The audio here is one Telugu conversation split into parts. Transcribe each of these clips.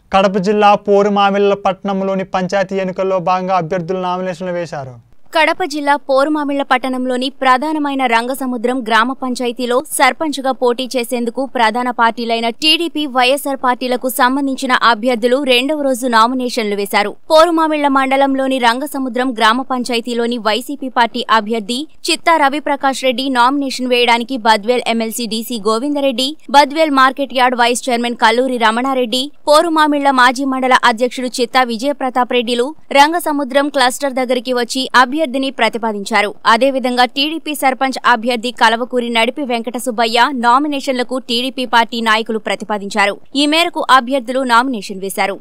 కడప జిల్లా పోరుమామిళ్ళ పట్టణంలోని పంచాయతీ ఎన్నికల్లో భాగంగా అభ్యర్థులు నామినేషన్లు వేశారు. కడప జిల్లా పోరుమామిళ్ళ పట్టణంలోని ప్రధానమైన రంగసముద్రం గ్రామ పంచాయతీలో సర్పంచ్గా పోటీ చేసేందుకు ప్రధాన పార్టీలైన టీడీపీ, వైఎస్ఆర్ పార్టీలకు సంబంధించిన అభ్యర్థులు రెండవ రోజు నామినేషన్లు వేశారు. పోరుమామిళ్ళ మండలంలోని రంగసముద్రం గ్రామ పంచాయతీలోని వైసీపీ పార్టీ అభ్యర్థి చిత్తా రవిప్రకాష్ రెడ్డి నామినేషన్ వేయడానికి Badvel MLC DC Govindareddy, Badvel market yard vice chairman Kalluri Ramanareddy, Porumamilla మాజీ మండల అధ్యక్షుడు చిత్తా విజయప్రతాప్ రెడ్డిలు రంగసముద్రం క్లస్టర్ దగ్గరికి వచ్చి అభ్యర్థిని ప్రతిపాదించారు. అదేవిధంగా టీడీపీ సర్పంచ్ అభ్యర్థి కలవకూరి నడిపి వెంకట సుబ్బయ్య నామినేషన్లకు టీడీపీ పార్టీ నాయకులు ప్రతిపాదించారు. ఈ మేరకు అభ్యర్థులు నామినేషన్ వేశారు.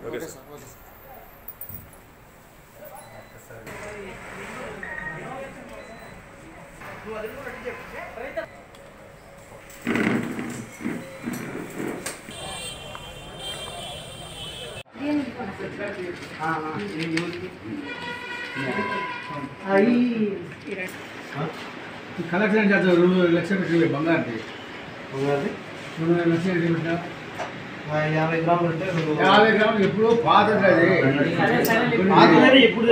కలెక్షన్ చేస్తారు 2 లక్షలు పెట్టి బంగారు 2 లక్షలు పెట్టినా 50 గ్రాములు అంటే 50 గ్రాములు ఎప్పుడు పాతది అది ఎప్పుడు